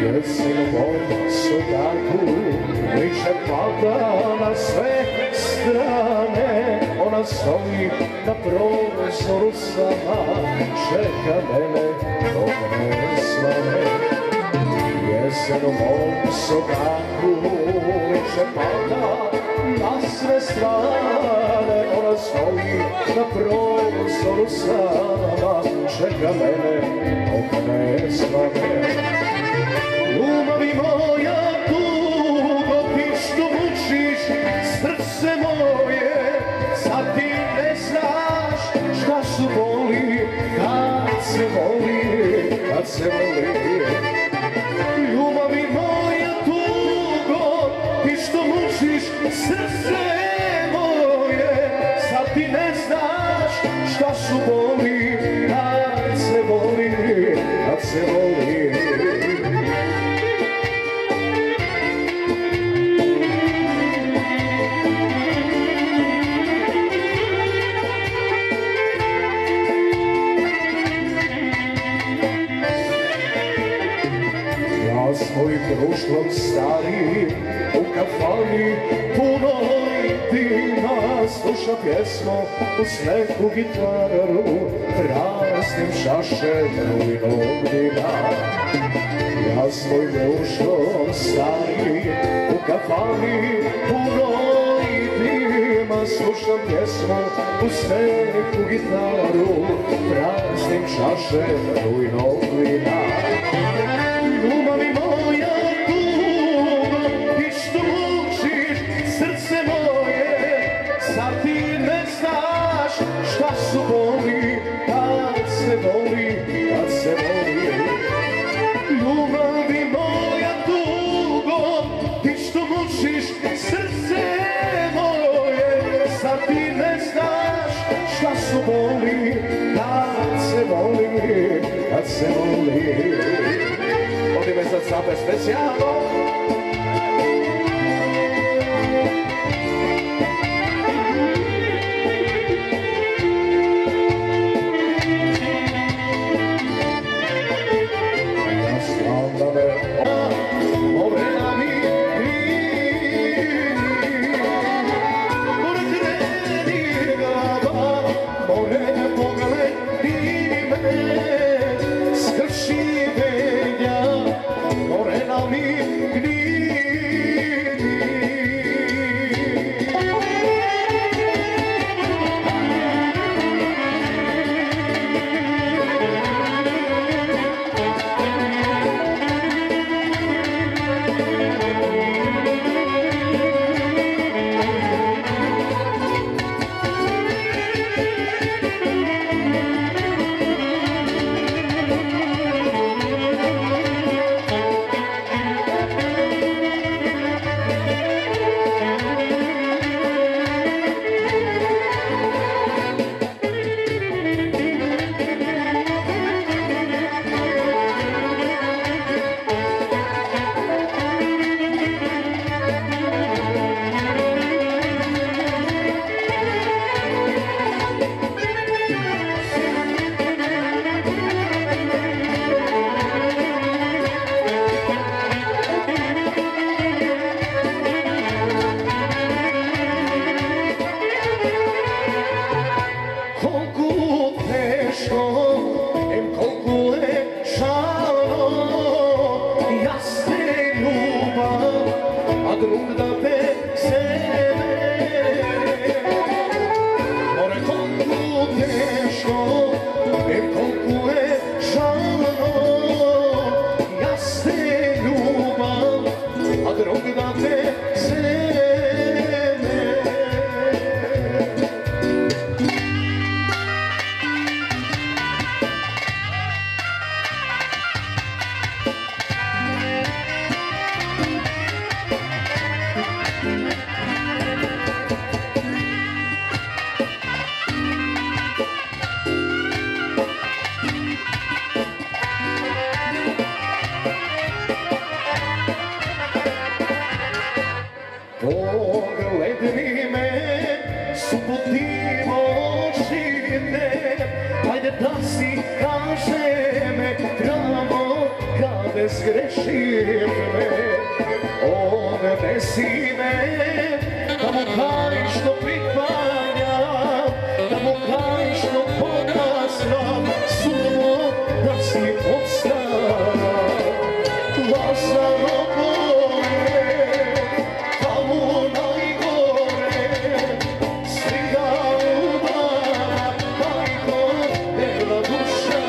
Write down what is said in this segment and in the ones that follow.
Jesinom sodaku liče pada na sve strane. Ona stoji na prozoru sama, čeka mene dok ne svane. Jesinom sodaku liče pada na sve strane. Ona stoji na prozoru sama, čeka mene dok ne svane. Ljubavi moja tugo, ti što mučiš srce moje, sad ti ne znaš šta su boli kad se voli, kad se voli. Ljubavi moja tugo, ti što mučiš srce moje, sad ti ne znaš šta su boli kad se voli, kad se voli. Svojim društvom stari u kafani punoj dima sluša pjesmo uz neku gitaru, praznim čaše rujnog vina. Ja svojim društvom stari u kafani punoj dima slušam pjesmo uz neku gitaru, praznim čaše rujnog vina. Ljubavi moja tugo, ti što mučiš srce moje, sad ti ne znaš šta su boli kad se voli, kad se voli. Ljubavi moja tugo, ti što mučiš srce moje, sad ti ne znaš šta su boli kad se voli, kad se voli. Ovdje za sebe specijalno. Ja znam da me obrena mi krili, more kreni glava, more pogledi me, skrši velja. Morena mi gnidi. Pogledi me, suputimo očine, ajde da si kaže me pravo kada zgrešim me, odnesi me, da mu kažem što priklanjam, da mu kažem što pokazam, sudbo da si podstavam. Lazaro bole, tamo najgore, stiga ljubav, majko, nela duša,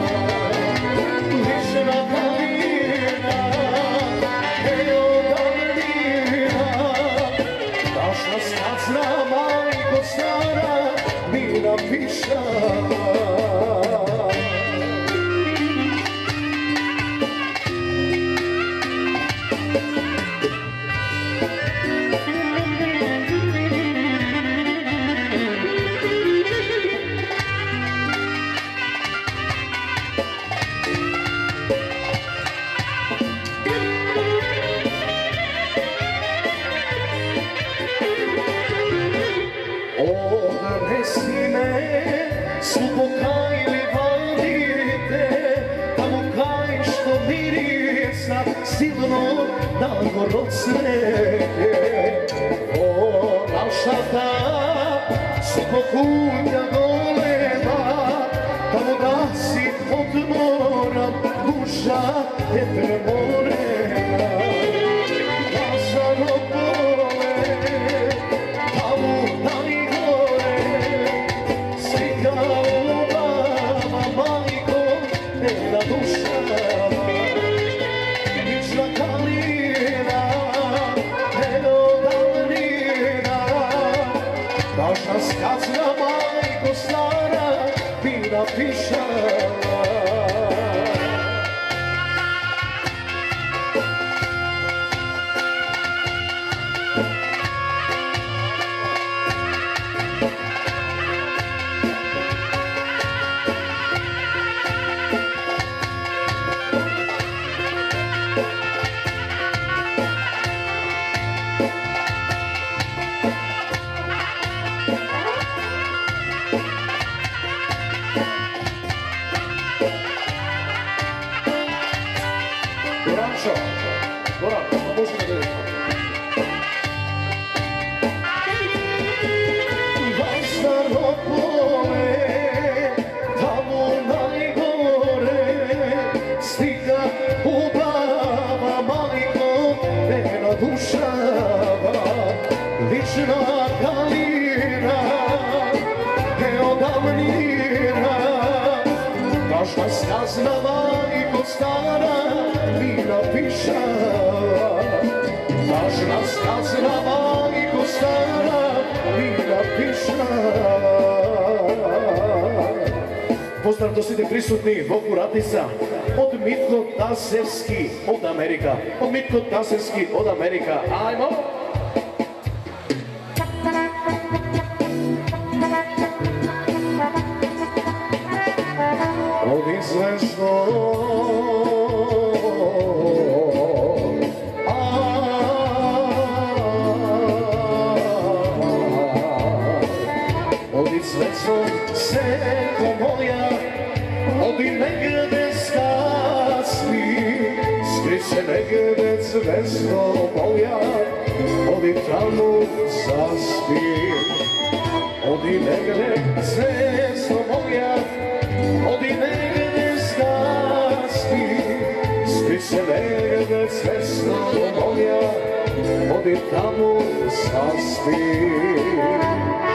lična kalina, evo davnina, naša stazna majko stara, mi napiša. Odnesi me, supo kajli valite, da mu kaj što mirisa silno nagor od svete. O, naša ta, supo kuća golema, da mu dasi odmoram, duša te premorena. Lazaro bole, tamo najgore, stiga ljubav, majko, nela duša, lična kalina, evo davnina, naša skazna majko stara, mi napiša. Goran, može da gledam. Lazaro bole, tamo najgore, stiga ubava, majko, nela dušava, lična kalina, evo davnina, naša skazna majko stara, mi napiša. Naša skazna majko stara, mi napiša. Pozdrav do svih prisutnih, Bogu Ratnica, od Mitko Tasevski od Amerika, od Mitko Tasevski od Amerika, ajmo! Od izvešno Sveco seko moja, odi negde skasni, skri se negde zvezdo moja, odi tamo zaspi. Odi negde zvezdo moja, odi negde skasni, skri se negde zvezdo moja, odi tamo zaspi.